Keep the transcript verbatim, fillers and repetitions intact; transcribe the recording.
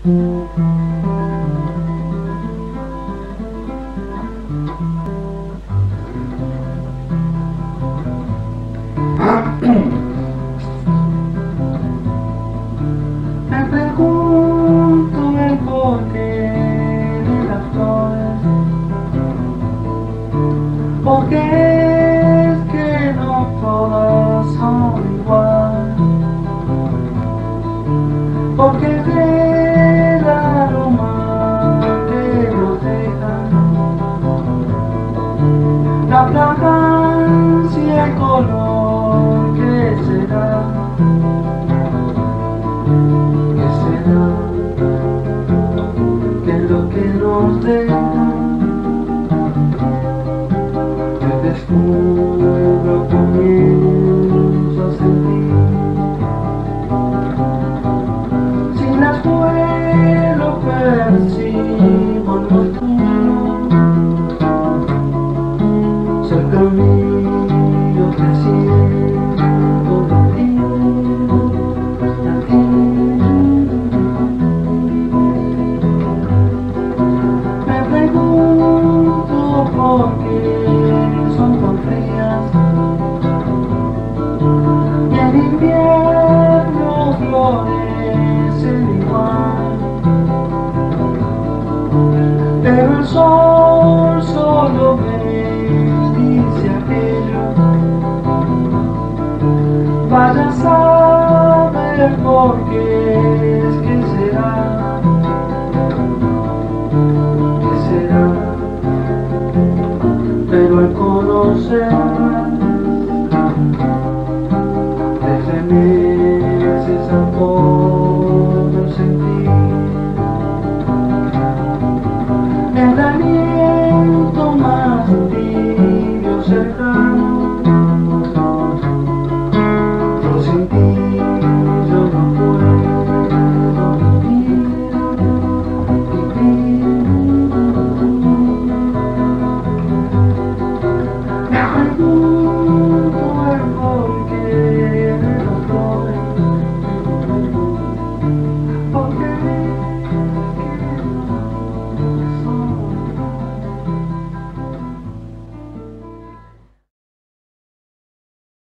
Me pregunto el porqué de las flores, porque es que no todas son igual, porque es el aroma que nos deja, la fragancia, el color que será. Lo que nos deja, te descubro, comienzo a sentir. Si las vuelo percibo los